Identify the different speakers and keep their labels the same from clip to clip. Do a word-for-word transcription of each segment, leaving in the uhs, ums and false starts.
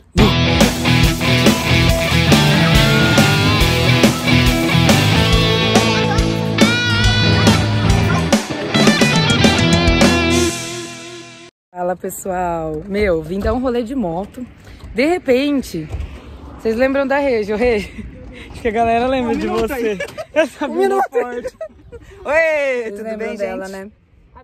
Speaker 1: Fala pessoal, meu, vim dar um rolê de moto. De repente, vocês lembram da Regi, o Regi? Acho que a galera lembra um de você. Essa um minuto. Forte.
Speaker 2: Oi, tudo bem,
Speaker 1: dela,
Speaker 2: gente?
Speaker 1: Né?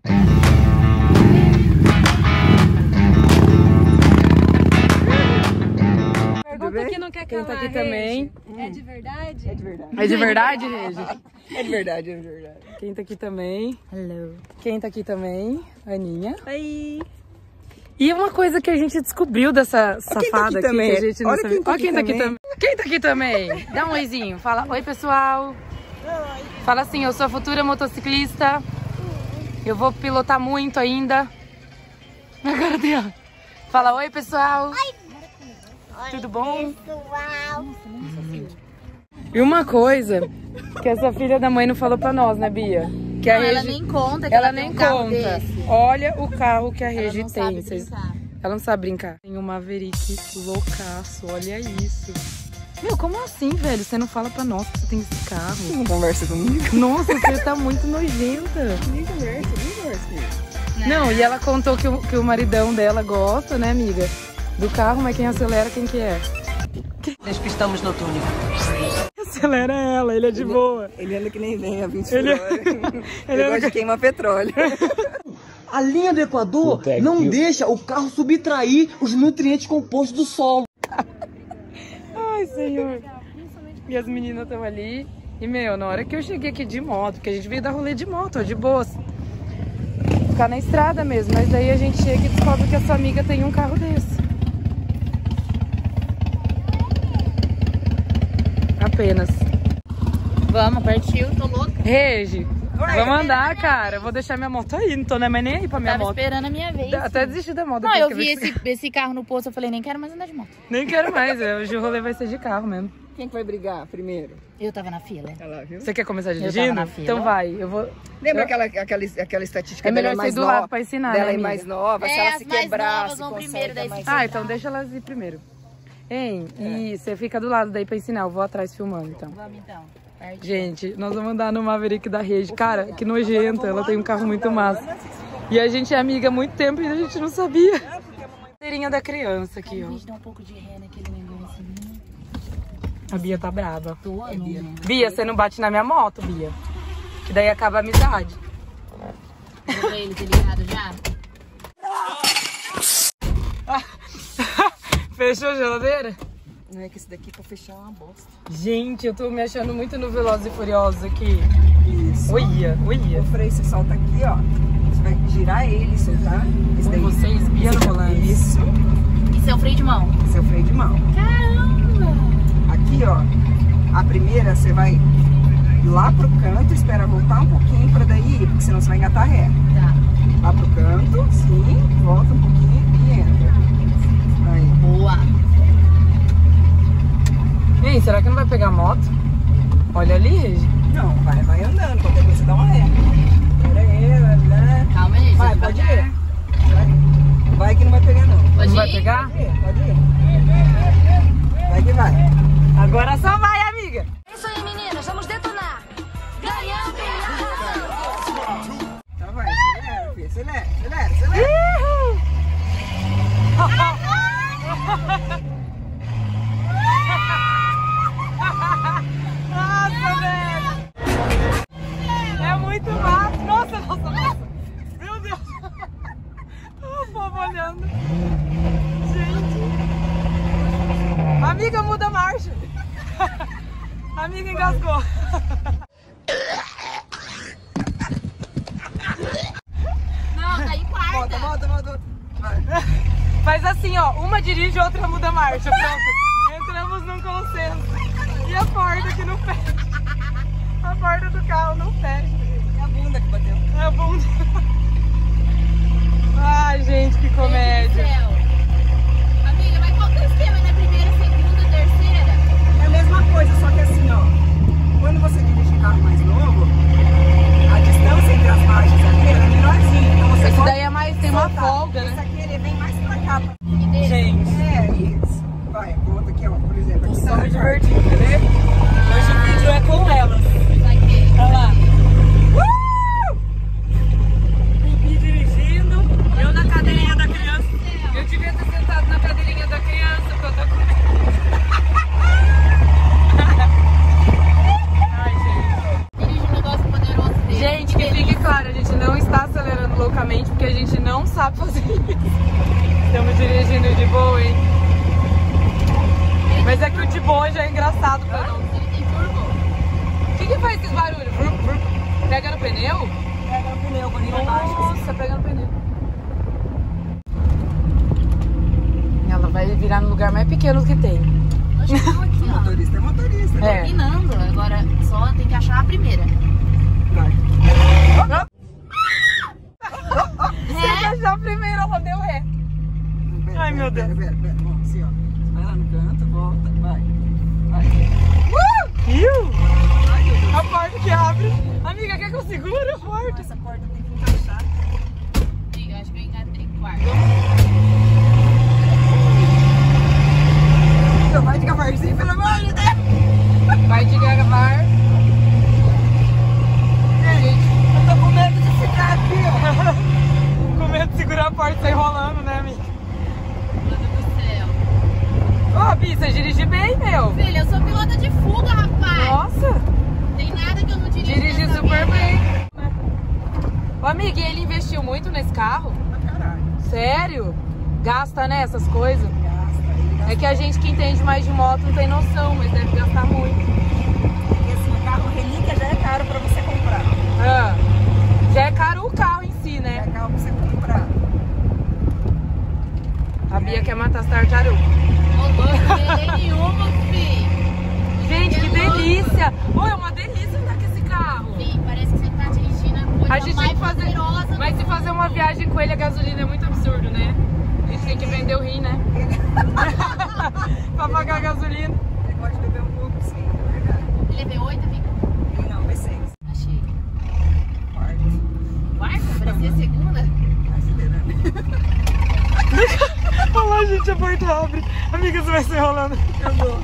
Speaker 3: Pergunta que não quer
Speaker 1: Quem
Speaker 3: calar,
Speaker 1: tá aqui
Speaker 3: Regi.
Speaker 1: também?
Speaker 3: É de verdade?
Speaker 2: É de verdade.
Speaker 1: É de verdade, Regi?
Speaker 2: É de verdade, é de verdade.
Speaker 1: Quem tá aqui também?
Speaker 3: Hello.
Speaker 1: Quem tá aqui também? Aninha.
Speaker 3: Oi.
Speaker 1: E uma coisa que a gente descobriu dessa safada
Speaker 2: tá aqui
Speaker 1: aqui,
Speaker 2: também.
Speaker 1: que a gente não
Speaker 2: Olha
Speaker 1: sabia.
Speaker 2: quem tá
Speaker 1: Olha
Speaker 2: aqui
Speaker 1: quem tá aqui
Speaker 2: também.
Speaker 1: também. Quem tá aqui também? Dá um oizinho. Fala, oi pessoal. Fala assim, eu sou a futura motociclista. Eu vou pilotar muito ainda. Na cara dela. Fala, oi pessoal. Oi. Tudo bom?
Speaker 4: Pessoal.
Speaker 1: E uma coisa que essa filha da mãe não falou pra nós, né, Bia? Que a
Speaker 3: Não, ela
Speaker 1: Regi...
Speaker 3: nem conta que
Speaker 1: ela,
Speaker 3: ela tem
Speaker 1: nem
Speaker 3: um carro
Speaker 1: conta.
Speaker 3: desse.
Speaker 1: Olha o carro que a
Speaker 3: Ela
Speaker 1: Regi
Speaker 3: não
Speaker 1: tem.
Speaker 3: sabe
Speaker 1: Vocês...
Speaker 3: brincar.
Speaker 1: Ela não sabe brincar. Tem um Maverick loucaço, olha isso. Meu, como assim, velho? Você não fala pra nós que você tem esse carro?
Speaker 2: Não conversa comigo.
Speaker 1: Nossa, você tá muito nojenta.
Speaker 2: Nem conversa, nem conversa comigo.
Speaker 1: Não, e ela contou que o, que o maridão dela gosta, né, amiga? Do carro, mas quem acelera, quem que é?
Speaker 2: Despistamos no túnel.
Speaker 1: Acelera ela, ele é de boa.
Speaker 2: Ele anda que nem vem a vinte
Speaker 1: Ele-
Speaker 2: por hora.
Speaker 1: ele
Speaker 2: Ele
Speaker 1: anda-
Speaker 2: gosta de queimar petróleo.
Speaker 5: A linha do Equador não deixa o carro subtrair os nutrientes compostos do solo.
Speaker 1: Ai, senhor. E as meninas estão ali. E, meu, na hora que eu cheguei aqui de moto, porque a gente veio dar rolê de moto, ó, de boas. Ficar na estrada mesmo. Mas daí a gente chega e descobre que a sua amiga tem um carro desse. Apenas.
Speaker 3: Vamos, partiu, tô louca.
Speaker 1: Regi, vamos andar, cara. Eu vou deixar minha moto aí, não tô nem nem aí pra minha
Speaker 3: Tava
Speaker 1: moto.
Speaker 3: esperando a minha vez.
Speaker 1: Até desisti da moto.
Speaker 3: Não,
Speaker 1: depois
Speaker 3: eu
Speaker 1: que
Speaker 3: vi
Speaker 1: esse-
Speaker 3: esse, esse carro no posto, eu falei, nem quero mais andar de moto.
Speaker 1: Nem quero mais, hoje o rolê vai ser de carro mesmo.
Speaker 2: Quem que vai brigar primeiro?
Speaker 3: Eu tava na fila.
Speaker 2: Ela, viu?
Speaker 1: Você quer começar
Speaker 3: tava
Speaker 1: dirigindo?
Speaker 3: na fila.
Speaker 1: Então vai, eu vou...
Speaker 2: Lembra
Speaker 1: eu...
Speaker 2: aquela, aquela, aquela estatística
Speaker 1: É melhor
Speaker 2: dela
Speaker 1: sair
Speaker 2: mais
Speaker 1: do
Speaker 2: nova?
Speaker 1: lado pra ensinar,
Speaker 2: Dela
Speaker 1: né,
Speaker 2: é
Speaker 1: amiga?
Speaker 2: mais nova, se
Speaker 3: É,
Speaker 2: ela
Speaker 3: as
Speaker 2: se
Speaker 3: mais
Speaker 2: quebrar,
Speaker 3: novas
Speaker 2: se
Speaker 3: vão
Speaker 2: consegue,
Speaker 3: primeiro, daí
Speaker 2: é mais...
Speaker 3: se-
Speaker 1: Ah, então deixa elas ir primeiro. Hein? E você fica do lado daí pra ensinar, eu vou atrás filmando, então.
Speaker 3: Vamos então. Partiu.
Speaker 1: Gente, nós vamos andar no Maverick da Regi. Cara, que nojenta, ela tem um carro muito massa. E a gente é amiga há muito tempo e a gente não sabia. Bandeirinha da criança aqui,
Speaker 3: A
Speaker 1: ó.
Speaker 3: gente dá um pouco de ré naquele negócio. Né?
Speaker 1: A Bia tá brava.
Speaker 3: Tô, não, né?
Speaker 1: Bia, você não bate na minha moto, Bia. Que daí acaba a amizade.
Speaker 3: Vou pra ele, tá ligado já?
Speaker 1: Fechou a geladeira?
Speaker 2: Não é que esse daqui pra fechar é uma bosta.
Speaker 1: Gente, eu tô me achando muito no Velozes e Furiosos aqui.
Speaker 2: Isso.
Speaker 1: Uia, uia.
Speaker 2: O freio você solta aqui, ó. Você vai girar ele e soltar. Esse
Speaker 1: Com vocês, Bia no volante.
Speaker 2: Isso.
Speaker 3: Isso é o freio de mão.
Speaker 2: Esse é o freio de mão.
Speaker 3: Caramba!
Speaker 2: Aqui, ó. A primeira você vai lá pro canto, espera voltar um pouquinho pra daí ir, porque senão você vai engatar ré.
Speaker 3: Tá.
Speaker 2: Lá pro canto, sim, volta um pouquinho e entra. Aí.
Speaker 3: Boa.
Speaker 1: Ei, será que não vai pegar moto? Olha ali, Regi.
Speaker 2: Não, vai, vai andando, qualquer coisa dá uma ré. Pera aí, né?
Speaker 3: Calma aí,
Speaker 2: Vai,
Speaker 3: gente,
Speaker 2: pode
Speaker 3: devagar.
Speaker 2: ir. Vai. Vai que não vai pegar não.
Speaker 3: Pode
Speaker 1: Não vai
Speaker 3: ir?
Speaker 1: pegar?
Speaker 2: Pode ir, pode ir. Vai que vai.
Speaker 1: Agora só vai, amiga.
Speaker 4: É isso aí, meninas, vamos detonar. Ganhando.
Speaker 2: Então vai, acelera, filho. Acelera, acelera, acelera.
Speaker 1: Nossa, velho! É muito massa! Nossa, nossa, nossa! Meu Deus! O povo olhando. Gente! Amiga, muda a marcha! Amiga, engasgou!
Speaker 3: Não, tá em quarta.
Speaker 2: Volta, volta, volta. Vai.
Speaker 1: Faz assim, ó, uma dirige, outra muda a marcha. Pronto. Entramos num consenso. E a porta que não fecha. A porta do carro não fecha.
Speaker 2: É a bunda que bateu.
Speaker 1: É a bunda. Ai, gente, que comédia.
Speaker 3: Meu Deus do céu. Amiga, mas qual que é o esquema? Na primeira, segunda, terceira?
Speaker 2: É a mesma coisa, só que assim, ó. Quando você dirige um carro mais novo, a distância entre as margens aqui é menorzinha. Então você
Speaker 1: Esse
Speaker 2: pode
Speaker 1: daí é mais, tem uma
Speaker 2: soltar.
Speaker 1: folga,
Speaker 2: Esse
Speaker 1: né?
Speaker 2: aqui ele vem mais pra cá.
Speaker 3: E dele?
Speaker 1: Gente.
Speaker 2: É, isso.
Speaker 1: bom, já é engraçado. Pra não.
Speaker 3: Ele tem turbo.
Speaker 1: O que que faz esses barulhos? Pega no pneu?
Speaker 2: Pega no pneu, quando ele baixa.
Speaker 1: Nossa, pega no pneu. Ela vai virar no lugar mais pequeno que tem.
Speaker 3: Nós chegamos aqui, ó.
Speaker 2: Motorista é motorista.
Speaker 1: É.
Speaker 3: Terminando. Agora só tem que achar a primeira.
Speaker 2: Vai.
Speaker 1: Você achar primeiro, ela deu ré.
Speaker 2: Pera,
Speaker 1: Ai,
Speaker 2: pera,
Speaker 1: meu Deus.
Speaker 2: Pera, pera, pera. Vamos assim, ó. Você vai lá no canto, volta, vai. Vai.
Speaker 1: Viu?
Speaker 2: Ai, meu Deus.
Speaker 1: A porta que abre. Amiga, quer que eu segure a porta?
Speaker 2: Essa porta tem que encaixar.
Speaker 3: Amiga, acho que eu engatei quarto.
Speaker 2: Então vai devagarzinho, pelo amor de Deus.
Speaker 1: Vai devagar. Gente,
Speaker 2: Eu tô com medo de ficar aqui, ó.
Speaker 1: com medo de segurar a porta e sair rolando, né, amiga?
Speaker 3: Meu Deus do céu.
Speaker 1: Ô, Bi, você dirige bem, meu.
Speaker 3: Filha, eu sou pilota de fuga, rapaz.
Speaker 1: Nossa,
Speaker 3: Tem nada que eu não dirijo.
Speaker 1: dirige
Speaker 3: nessa
Speaker 1: super
Speaker 3: vida.
Speaker 1: bem. Ô, amiga, e ele investiu muito nesse carro?
Speaker 2: Pra caralho.
Speaker 1: Sério? Gasta, né, essas coisas?
Speaker 2: Gasta, ele gasta.
Speaker 1: É que a gente que entende mais de moto não tem noção, mas deve gastar muito.
Speaker 2: Porque assim, o carro relíquia já é caro pra você comprar.
Speaker 1: Ah, já é caro o carro em si,
Speaker 2: Já
Speaker 1: né?
Speaker 2: é caro pra você comprar.
Speaker 1: A Bia quer matar as tartarugas.
Speaker 3: Ô, louco, não tem nenhuma, filho.
Speaker 1: Gente, que delícia! Ô, é uma delícia andar com esse carro.
Speaker 3: Sim, parece que você tá dirigindo a coisa
Speaker 1: A gente
Speaker 3: mais
Speaker 1: tem que fazer.
Speaker 3: poderosa do
Speaker 1: Mas se fazer uma viagem com ele, a gasolina é muito absurdo, né? A gente tem que vender o rim, né? Pra pagar a gasolina.
Speaker 2: Ele pode beber um pouco, sim, é verdade.
Speaker 3: Ele é V oito, amiga?
Speaker 2: Ele não, V seis.
Speaker 3: Achei.
Speaker 2: Quarto.
Speaker 3: Quarta? Parecia segunda?
Speaker 2: Acelerando.
Speaker 1: Olha lá, gente, a porta abre. Amiga, você vai se enrolando.
Speaker 2: Eu vou.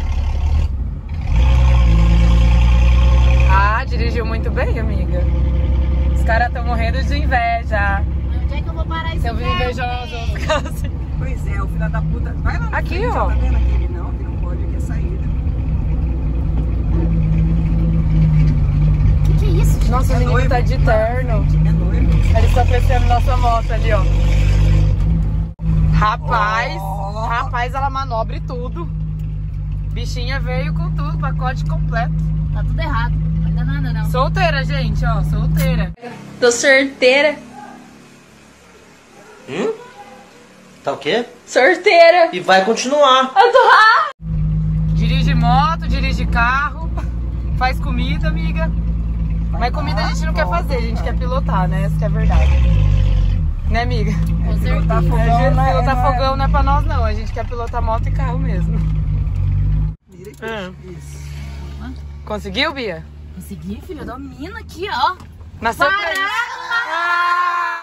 Speaker 1: Ah, dirigiu muito bem, amiga. Os caras estão morrendo de inveja.
Speaker 3: Mas onde é que eu vou parar esse
Speaker 1: Se eu vi
Speaker 3: carro,
Speaker 1: invejosa, eu vou
Speaker 3: véi?
Speaker 1: ficar assim.
Speaker 2: Pois é, o filho da puta. Vai lá na
Speaker 1: Aqui,
Speaker 2: frente,
Speaker 1: ó.
Speaker 2: Tá vendo aquele não? Que não pode, aqui é a saída.
Speaker 3: Que que é isso, gente?
Speaker 1: Nossa, o menino
Speaker 2: noivo.
Speaker 1: tá de terno.
Speaker 2: É noivo.
Speaker 1: Eles estão apreciando nossa moto ali, ó. Rapaz,
Speaker 2: Oh.
Speaker 1: rapaz, ela manobra e tudo. Bichinha veio com tudo, pacote completo.
Speaker 3: Tá tudo errado. Não vai dar nada, não.
Speaker 1: Solteira, gente, ó, solteira.
Speaker 6: Tô sorteira.
Speaker 7: Hum? Tá o quê?
Speaker 6: Sorteira.
Speaker 7: E vai continuar.
Speaker 6: Eu tô lá.
Speaker 1: Dirige moto, dirige carro, faz comida, amiga. Mas comida a gente não quer fazer, a gente quer pilotar, né? Essa que é a verdade. Né, amiga?
Speaker 3: Com certeza.
Speaker 2: Pilotar fogão,
Speaker 1: Pilotar
Speaker 2: não é-
Speaker 1: pilotar
Speaker 2: não é-
Speaker 1: fogão não é pra nós, não. A gente quer pilotar moto e carro mesmo.
Speaker 2: Vira aqui.
Speaker 1: Ah.
Speaker 2: Isso.
Speaker 1: Conseguiu, Bia?
Speaker 3: Consegui, filho. Domina aqui, ó.
Speaker 1: Nasceu pra
Speaker 3: Para!
Speaker 1: isso. Ah!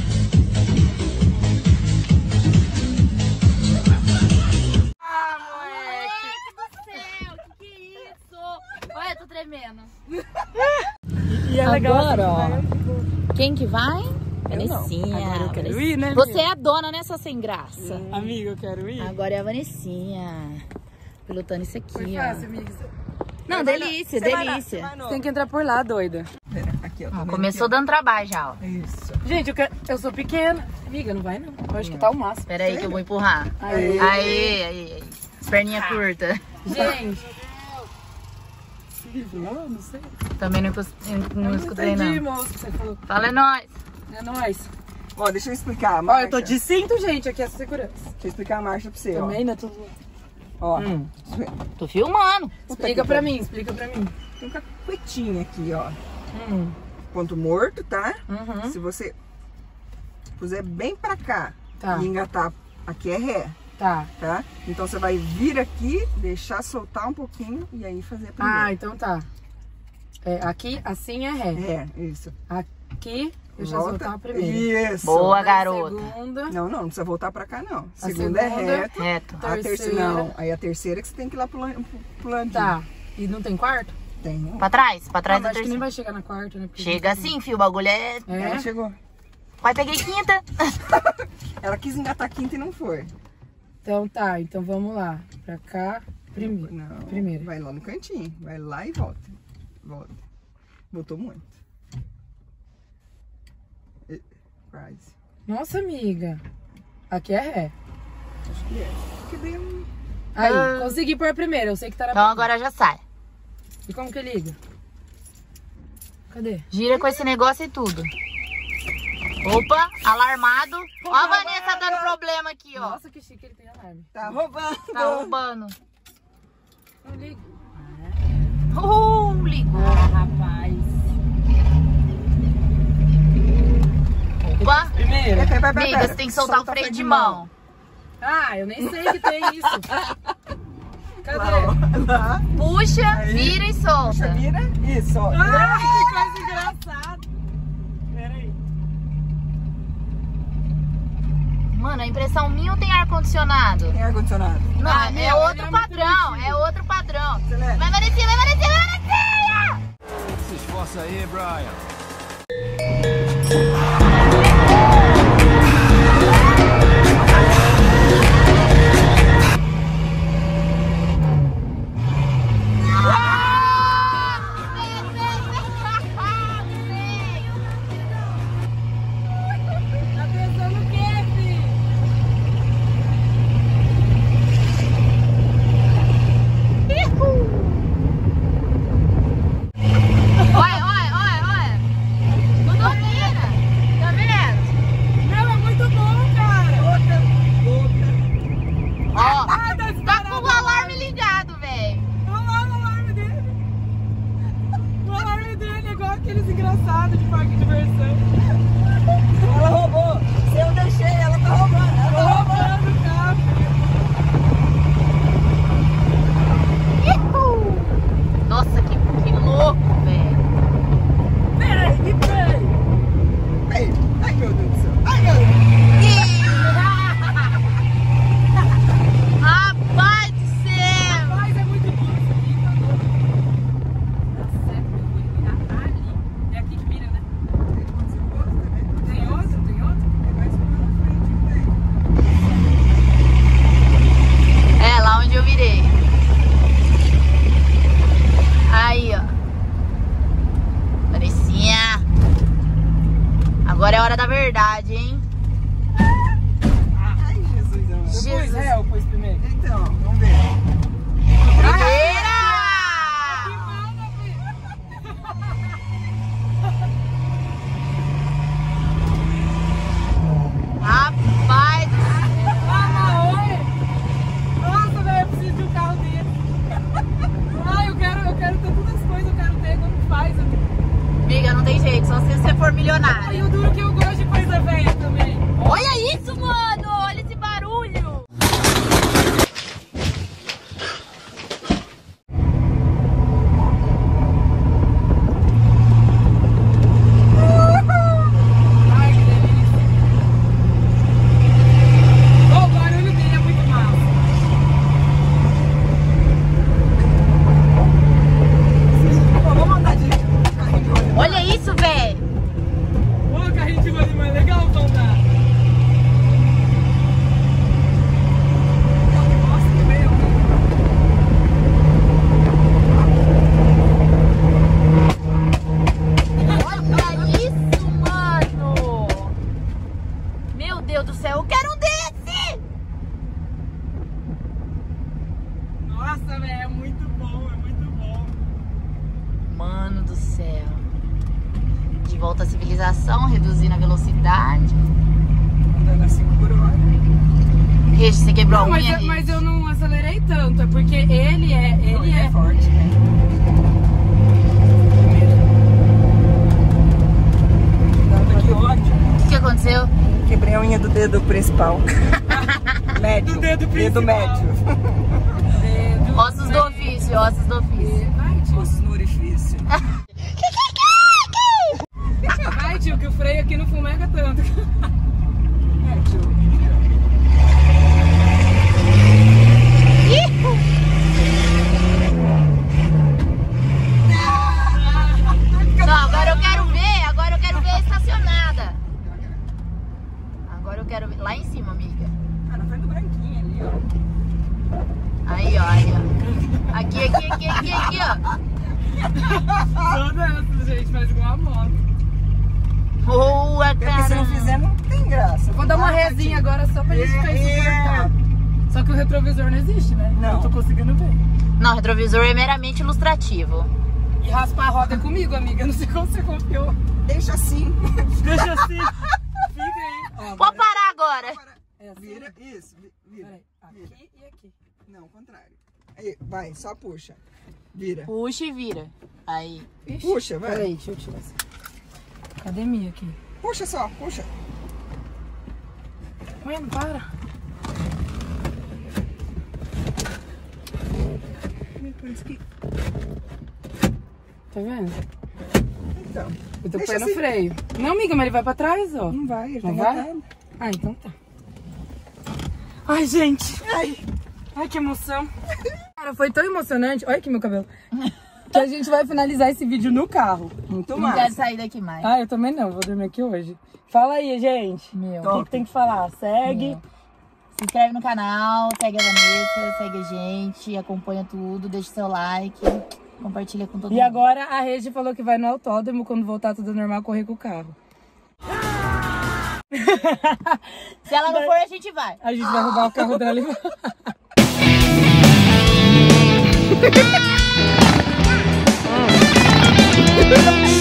Speaker 1: Ah, moleque.
Speaker 3: Moleque do céu, que que é isso? Olha, eu tô tremendo.
Speaker 1: E é legal.
Speaker 3: Agora, ó.
Speaker 1: assim, né?
Speaker 3: Quem que vai?
Speaker 1: Vanessinha. Agora eu quero ir, né,
Speaker 3: Você
Speaker 1: amiga?
Speaker 3: é a dona, né, sua sem graça?
Speaker 1: Amiga, eu quero ir.
Speaker 3: Agora é a Vanessinha. Pilotando isso aqui,
Speaker 1: Foi
Speaker 3: ó.
Speaker 1: fácil, amiga.
Speaker 3: Não,
Speaker 2: Você vai
Speaker 3: delícia,
Speaker 2: na- você vai na-
Speaker 3: delícia.
Speaker 2: você vai no-
Speaker 1: Tem que entrar por lá, doida.
Speaker 2: Pera, aqui, ó. tá vendo
Speaker 3: Começou
Speaker 2: aqui,
Speaker 3: dando trabalho já, ó.
Speaker 2: ó? Isso.
Speaker 1: Gente, eu, quero... eu sou pequena. Amiga, não vai não. Eu acho que tá o máximo.
Speaker 3: Pera aí que eu vou empurrar.
Speaker 1: Aê.
Speaker 3: Aê, aê, aê. As perninhas curtas.
Speaker 1: Gente. Você falou? Não sei.
Speaker 3: Também não, cus- não
Speaker 1: Eu
Speaker 3: escutei,
Speaker 1: entendi,
Speaker 3: não.
Speaker 1: moço, que você falou.
Speaker 3: Fala, é nóis.
Speaker 1: É nóis.
Speaker 2: Ó, deixa eu explicar a
Speaker 1: Ó,
Speaker 2: marcha.
Speaker 1: eu tô de cinto, gente, aqui essa segurança.
Speaker 2: Deixa eu explicar a marcha pra você, ó.
Speaker 1: Também, né? Tudo...
Speaker 2: Ó,
Speaker 1: Hum.
Speaker 3: Tô filmando.
Speaker 1: Explica
Speaker 2: que
Speaker 1: pra
Speaker 2: pariu.
Speaker 1: mim, explica pra mim.
Speaker 2: tem um cacuetinho aqui, ó.
Speaker 1: Hum.
Speaker 2: Ponto morto, tá?
Speaker 1: Uhum.
Speaker 2: Se você puser bem pra cá
Speaker 1: Tá.
Speaker 2: e engatar, aqui é ré,
Speaker 1: Tá.
Speaker 2: tá? Então você vai vir aqui, deixar soltar um pouquinho e aí fazer a primeira.
Speaker 1: Ah, então tá. É, aqui, assim é ré.
Speaker 2: É, isso.
Speaker 1: Aqui, deixa eu
Speaker 2: Volta.
Speaker 1: soltar a primeira.
Speaker 2: Isso.
Speaker 3: Boa,
Speaker 1: A
Speaker 3: garota.
Speaker 1: segunda.
Speaker 2: Não, não, não precisa voltar pra cá, não.
Speaker 1: A
Speaker 2: Segunda é
Speaker 1: segunda-
Speaker 2: reto.
Speaker 3: Reto.
Speaker 2: A terceira,
Speaker 1: Terceira.
Speaker 2: não. Aí a terceira que você tem que ir lá pro, lan- pro, pro ladinho.
Speaker 1: Tá. E não tem quarto?
Speaker 2: Tem. ó.
Speaker 3: Pra trás, pra
Speaker 1: Ah,
Speaker 3: trás
Speaker 1: mas
Speaker 3: da
Speaker 1: acho que nem
Speaker 3: terceira.
Speaker 1: vai chegar na quarta, né? Porque
Speaker 3: Chega
Speaker 1: não tem-
Speaker 3: assim, fio. O bagulho é...
Speaker 1: É?
Speaker 2: Ela chegou.
Speaker 3: Pai, peguei quinta.
Speaker 2: Ela quis engatar quinta e não foi.
Speaker 1: Então tá, então vamos lá. Pra cá, primeiro.
Speaker 2: Não.
Speaker 1: Primeiro.
Speaker 2: Vai lá no cantinho. Vai lá e volta. Volta. Botou muito. E- Quase.
Speaker 1: Nossa, amiga. Aqui é ré.
Speaker 2: Acho que é. Que deu um...
Speaker 1: Aí,
Speaker 8: Ah.
Speaker 1: consegui pôr primeiro, eu sei que tá na
Speaker 8: Então
Speaker 1: primeira.
Speaker 8: agora já sai.
Speaker 1: E como que liga? Cadê?
Speaker 8: Gira com esse negócio e tudo. Opa, alarmado. Ó a Vanessa dando problema aqui, ó.
Speaker 1: Nossa, que chique, ele tem alarme.
Speaker 2: Tá roubando.
Speaker 8: Tá roubando.
Speaker 1: Não liga.
Speaker 8: Uh, ligou.
Speaker 1: Ah, rapaz.
Speaker 8: Opa.
Speaker 1: Primeiro.
Speaker 2: Pera, pera, pera,
Speaker 8: Amiga,
Speaker 2: pera.
Speaker 8: você tem que soltar
Speaker 2: Solta
Speaker 8: o freio de mão.
Speaker 1: Ah, eu nem sei que tem isso. Cadê?
Speaker 2: Lá,
Speaker 8: Puxa,
Speaker 2: Aí.
Speaker 8: vira e
Speaker 2: puxa,
Speaker 8: solta.
Speaker 2: vira. Isso, ó.
Speaker 1: Ai, que coisa engraçada. Peraí.
Speaker 8: Mano, a impressão minha ou tem ar-condicionado?
Speaker 2: Tem ar-condicionado.
Speaker 8: Não,
Speaker 1: Ah,
Speaker 8: é
Speaker 1: meu, ele é
Speaker 8: outro
Speaker 1: muito
Speaker 8: padrão,
Speaker 1: bonitinho.
Speaker 8: é outro padrão.
Speaker 2: Acelera.
Speaker 8: Vai, Vanessinha, vai, Vanessinha, vai, Vanessinha!
Speaker 9: Se esforça aí, Brian.
Speaker 1: Tá pensando o quê, filho?
Speaker 8: Olha, olha, olha, olha. Não domina. Tá vendo?
Speaker 1: Meu, é muito bom, cara.
Speaker 2: Outra, outra.
Speaker 8: Ó,
Speaker 1: Ah, tá
Speaker 8: tá
Speaker 1: disparado.
Speaker 8: com o alarme ligado, velho.
Speaker 1: Olha lá o alarme dele. O alarme dele é igual aqueles engraçados de parque de diversão.
Speaker 2: Ela roubou. Se eu deixei, ela tá roubando. Ela tá roubando.
Speaker 1: Roubando o carro.
Speaker 8: Nossa, que, que louco, velho.
Speaker 1: Peraí, que peraí.
Speaker 2: Ai, ai, meu Deus do céu. Ai, meu Deus.
Speaker 8: Rapaz do céu.
Speaker 1: Mas é muito duro isso aqui, tá louco? Tá certo, eu vou virar ali. É aqui que vira, né? Tem outro? Tem outro?
Speaker 8: É, lá onde eu virei. Aí, ó. Parecia. Agora é hora da verdade, hein?
Speaker 2: Ai, Jesus, amor.
Speaker 1: Eu pus ré, eu pus primeiro.
Speaker 2: Então, vamos ver.
Speaker 8: Primeira! Rapaz do céu.
Speaker 1: Ah, oi! Nossa, velho, eu preciso de um carro desse. Ai, eu quero, eu quero ter todas as coisas, eu quero ter, como faz?
Speaker 8: Amiga, não tem jeito, só se você for
Speaker 1: E
Speaker 8: milionária.
Speaker 1: o duro que eu gosto de coisa velha também.
Speaker 8: Olha isso, mano! Olha esse barulho!
Speaker 1: Ai, que delícia. Oh, o barulho dele é muito massa.
Speaker 2: Pô, vamos andar de carrinho de rolimã.
Speaker 8: Olha isso, velho!
Speaker 1: Ô, carrinho de rolimã, é legal pra andar.
Speaker 2: Nossa, que meio.
Speaker 8: Olha isso, mano! Meu Deus do céu, eu quero um desse!
Speaker 1: Nossa, velho, é muito bom, é muito bom.
Speaker 8: Mano do céu. De volta à civilização, reduzindo a velocidade.
Speaker 2: Andando assim por hora.
Speaker 8: Regi, você quebrou a
Speaker 1: Não, mas,
Speaker 8: unha,
Speaker 1: eu,
Speaker 8: Regi?
Speaker 1: mas eu não acelerei tanto, é porque ele é, ele
Speaker 2: Ele
Speaker 1: é...
Speaker 2: é forte, né? Tava que ódio.
Speaker 8: O que, que aconteceu?
Speaker 2: Quebrei a unha do dedo principal. Médio.
Speaker 1: Do dedo principal.
Speaker 2: médio.
Speaker 1: Dedo,
Speaker 8: Ossos do ofício, ossos do ofício.
Speaker 1: Vai, tio.
Speaker 2: Ossos no orifício.
Speaker 1: Vai, tio, que o freio aqui não fumega tanto.
Speaker 2: É, tio.
Speaker 8: Não, agora eu quero ver, agora eu quero ver a estacionada. Agora eu quero ver. Lá em cima, amiga.
Speaker 2: Ah, na frente do branquinho ali, ó.
Speaker 8: Aí, ó, aí, ó. Aqui, aqui, aqui, aqui, aqui, ó.
Speaker 1: Toda essa, gente, faz igual a moto.
Speaker 8: Boa,
Speaker 2: Porque se não
Speaker 8: cara.
Speaker 2: fizer, não tem graça.
Speaker 1: Vou dar uma resinha agora só pra gente ficar insuportável. Só que o retrovisor não existe, né?
Speaker 2: Não.
Speaker 1: Eu tô conseguindo ver.
Speaker 8: Não, retrovisor é meramente ilustrativo.
Speaker 1: E raspar a roda é comigo, amiga. Não sei como você confiou.
Speaker 2: Deixa assim.
Speaker 1: Deixa assim. Fica aí. Ó,
Speaker 8: Pode parar agora.
Speaker 1: é assim.
Speaker 2: Vira, isso, vi- vira.
Speaker 1: Peraí, aqui
Speaker 2: vira.
Speaker 1: e aqui.
Speaker 2: Não, contrário. Aí, vai, só puxa. Vira.
Speaker 8: Puxa e vira. Aí.
Speaker 1: Ixi,
Speaker 2: Puxa, vai.
Speaker 1: Peraí, deixa eu tirar essa academia aqui.
Speaker 2: Puxa só, puxa.
Speaker 1: Ué, não para. Tá vendo?
Speaker 2: Então.
Speaker 1: Eu tô
Speaker 2: Deixa
Speaker 1: põe no
Speaker 2: assim.
Speaker 1: freio. Não, amiga, mas ele vai pra trás, ó.
Speaker 2: Não vai, ele
Speaker 1: Não
Speaker 2: tá
Speaker 1: vai?
Speaker 2: engatado.
Speaker 1: Ah, então tá. Ai, gente. Ai, ai que emoção. Cara, foi tão emocionante. Olha aqui meu cabelo. Que a gente vai finalizar esse vídeo no carro.
Speaker 2: Muito
Speaker 8: Não
Speaker 2: massa.
Speaker 8: quero sair daqui mais.
Speaker 1: Ah, eu também não. Vou dormir aqui hoje. Fala aí, gente.
Speaker 8: Meu.
Speaker 1: O que, que tem que falar? Segue.
Speaker 8: Meu. Se inscreve no canal, segue a Vanessa, segue a gente, acompanha tudo, deixa seu like, compartilha com todo
Speaker 1: E
Speaker 8: mundo.
Speaker 1: agora a Regi falou que vai no autódromo quando voltar tudo normal correr com o carro.
Speaker 8: Se ela não for, a gente vai.
Speaker 1: A gente vai roubar o carro dela e vai.